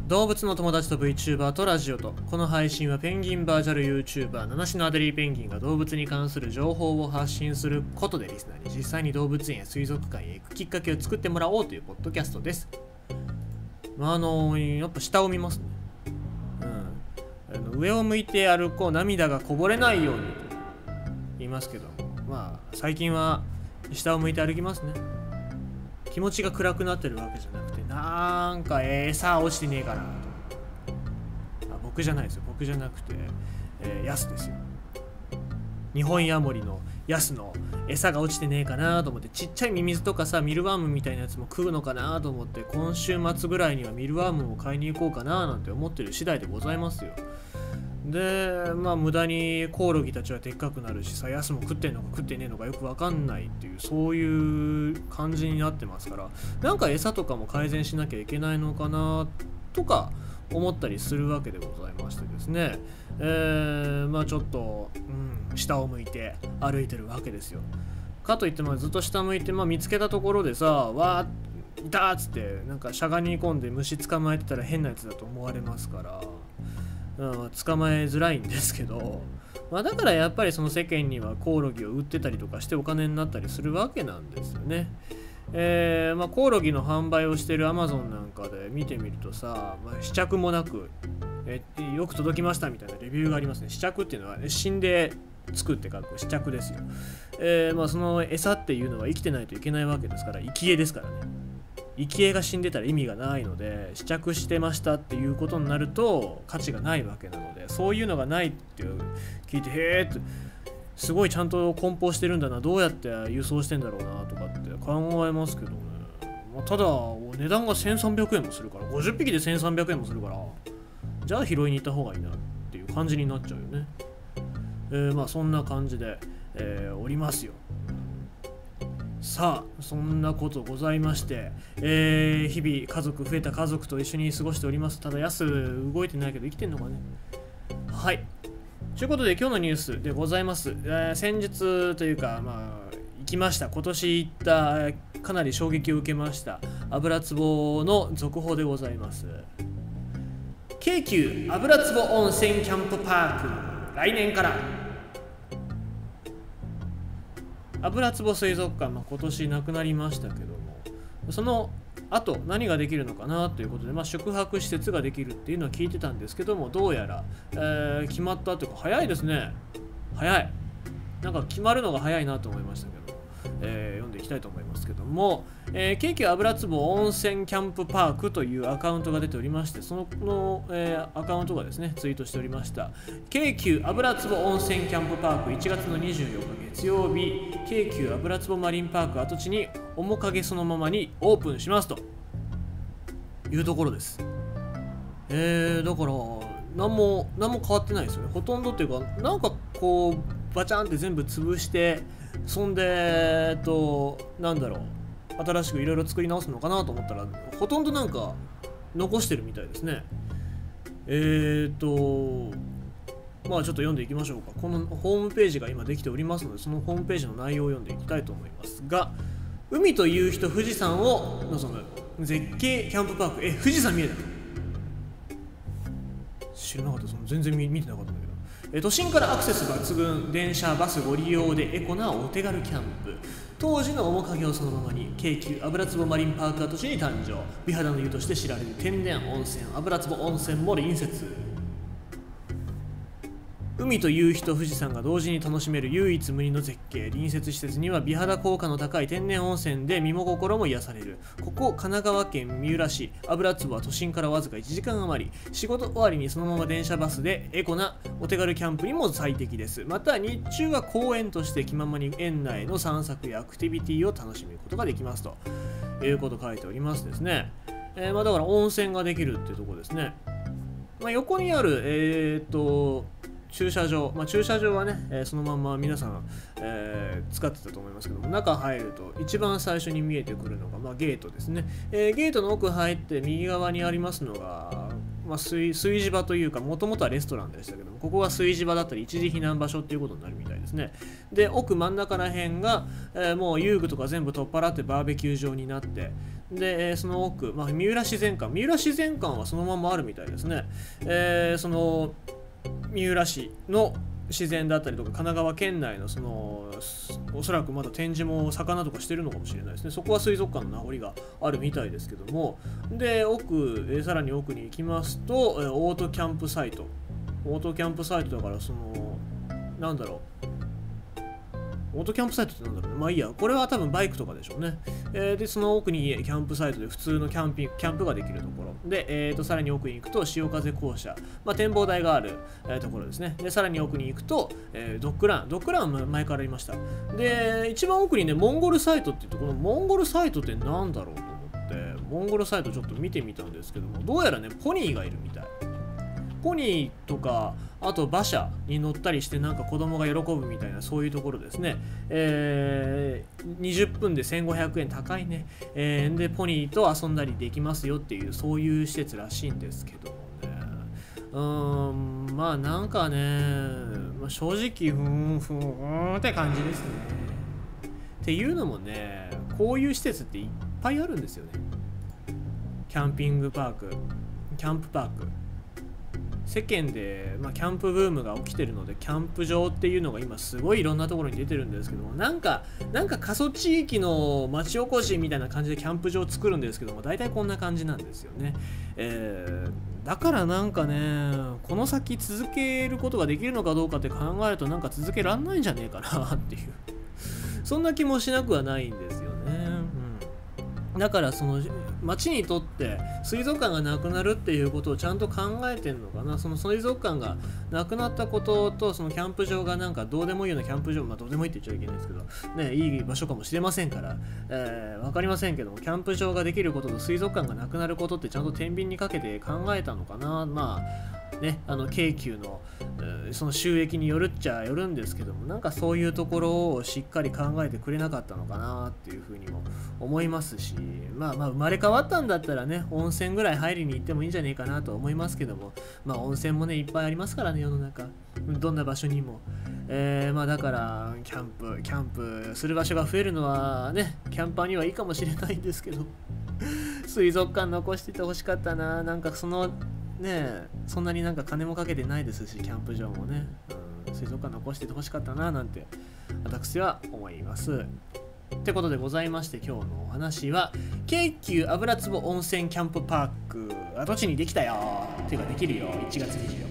動物の友達と VTuber とラジオと、この配信はペンギンバーチャル YouTuber 七種のアデリーペンギンが動物に関する情報を発信することでリスナーに実際に動物園や水族館へ行くきっかけを作ってもらおうというポッドキャストです。やっぱ下を見ますね。上を向いて歩こう、涙がこぼれないようにと言いますけど、最近は下を向いて歩きますね。気持ちが暗くなってるわけじゃなくて、なんか餌落ちてねえかなと。僕じゃないですよ。僕じゃなくて、ヤスですよ。日本ヤモリのヤスの餌が落ちてねえかなと思って、ちっちゃいミミズとかさ、ミルワームみたいなやつも食うのかなと思って、今週末ぐらいにはミルワームを買いに行こうかななんて思ってる次第でございますよ。で、無駄にコオロギたちはでっかくなるしさ、ヤスも食ってんのか食ってねえのかよくわかんないっていう、そういう感じになってますから、なんか餌とかも改善しなきゃいけないのかなとか思ったりするわけでございましてですね、ちょっと、下を向いて歩いてるわけですよ。かといってずっと下向いて、見つけたところでさ、わーいたーっつってなんかしゃがみ込んで虫捕まえてたら変なやつだと思われますから、捕まえづらいんですけど、だからやっぱりその世間にはコオロギを売ってたりとかしてお金になったりするわけなんですよね。コオロギの販売をしている Amazon なんかで見てみるとさ、試着もなく、よく届きましたみたいなレビューがありますね。試着っていうのは、死んで作って書く試着ですよ。その餌っていうのは生きてないといけないわけですから、生き餌ですからね。生き餌が死んでたら意味がないので、試着してましたっていうことになると価値がないわけなので、そういうのがないって聞いて、へーってすごいちゃんと梱包してるんだな、どうやって輸送してんだろうなとかって考えますけどね。ただ値段が1300円もするから、50匹で1300円もするから、じゃあ拾いに行った方がいいなっていう感じになっちゃうよね。そんな感じで、おりますよ。さあ、そんなことございまして、日々増えた家族と一緒に過ごしております。ただヤス動いてないけど生きてんのかね。はい、ということで今日のニュースでございます。先日というか行きました、今年行ったかなり衝撃を受けました油壺の続報でございます。京急油壺温泉キャンプパーク、来年から油壺水族館、今年なくなりましたけども、その後何ができるのかなということで、宿泊施設ができるっていうのは聞いてたんですけども、どうやら、決まったというか早いですね。早い、なんか決まるのが早いなと思いましたけど、読んでいきたいと思いますけども、京急油壺温泉キャンプパークというアカウントが出ておりまして、その、アカウントがですねツイートしておりました。京急油壺温泉キャンプパーク1月の24日月曜日、京急油壺マリンパーク跡地に面影そのままにオープンしますというところです。だから何も変わってないですよね、ほとんどっていうか、なんかこうバチャンって全部潰して、そんで新しくいろいろ作り直すのかなと思ったら、ほとんどなんか残してるみたいですね。ちょっと読んでいきましょうか。このホームページが今できておりますので、そのホームページの内容を読んでいきたいと思いますが、海と夕日と富士山を望む絶景キャンプパーク。富士山見えたの知らなかった。全然見てなかったんだけど、都心からアクセス抜群、電車バスご利用でエコなお手軽キャンプ。当時の面影をそのままに、京急油壺マリンパーク跡地に誕生。美肌の湯として知られる天然温泉油壺温泉も隣接。海と夕日と富士山が同時に楽しめる唯一無二の絶景。隣接施設には美肌効果の高い天然温泉で身も心も癒される。ここ神奈川県三浦市油壺は都心からわずか1時間余り。仕事終わりにそのまま電車バスでエコなお手軽キャンプにも最適です。また日中は公園として気ままに園内の散策やアクティビティを楽しむことができますということ書いておりますですね。だから温泉ができるっていうところですね。横にある駐車場はね、そのまんま皆さん、使ってたと思いますけども、中入ると一番最初に見えてくるのが、ゲートですね。ゲートの奥入って右側にありますのが炊事場というか、もともとはレストランでしたけども、ここが炊事場だったり一時避難場所っていうことになるみたいですね。で、奥真ん中ら辺が、もう遊具とか全部取っ払ってバーベキュー場になって、で、その奥、三浦自然館はそのままあるみたいですね。その三浦市の自然だったりとか神奈川県内のおそらくまだ展示も魚とかしてるのかもしれないですね。そこは水族館の名残があるみたいですけども、でさらに奥に行きますとオートキャンプサイトだからなんだろう、オートキャンプサイトってなんだろうね。まあいいや、これは多分バイクとかでしょうね。で、その奥にキャンプサイトで普通のキャンプができるところ。で、さらに奥に行くと潮風校舎、展望台がある、ところですね。で、さらに奥に行くと、ドッグランは前からありました。で、一番奥にね、モンゴルサイトって言って、このモンゴルサイトってなんだろうと思って、モンゴルサイトちょっと見てみたんですけども、どうやらね、ポニーがいるみたい。ポニーとか、あと馬車に乗ったりしてなんか子供が喜ぶみたいな、そういうところですね。20分で1500円、高いね。でポニーと遊んだりできますよっていう、そういう施設らしいんですけどもね。なんかね、正直ふーんって感じですね。っていうのもね、こういう施設っていっぱいあるんですよね。キャンプパーク、世間で、キャンプブームが起きてるので、キャンプ場っていうのが今すごいいろんなところに出てるんですけども、なんか過疎地域の町おこしみたいな感じでキャンプ場を作るんですけども、大体こんな感じなんですよね。だからなんかね、この先続けることができるのかどうかって考えると、なんか続けらんないんじゃねえかなっていうそんな気もしなくはないんですよね。だから町にとって水族館がなくなるっていうことをちゃんと考えてんのかな。その水族館がなくなったことと、そのキャンプ場がなんかどうでもいいようなキャンプ場、どうでもいいって言っちゃいけないですけどね、いい場所かもしれませんから、分かりませんけども、キャンプ場ができることと水族館がなくなることってちゃんと天秤にかけて考えたのかな。京急のその収益によるっちゃよるんですけども、なんかそういうところをしっかり考えてくれなかったのかなっていうふうにも思いますし、生まれ変わったんだったらね、温泉ぐらい入りに行ってもいいんじゃねえかなと思いますけども、温泉もねいっぱいありますからね、世の中どんな場所にも。だからキャンプする場所が増えるのはね、キャンパーにはいいかもしれないんですけど水族館残しててほしかったな。なんかそんなになんか金もかけてないですし、キャンプ場もね、水族館残しててほしかったななんて私は思います。ってことでございまして、今日のお話は京急油壺温泉キャンプパーク跡地にできたよっていうか、できるよ、1月24日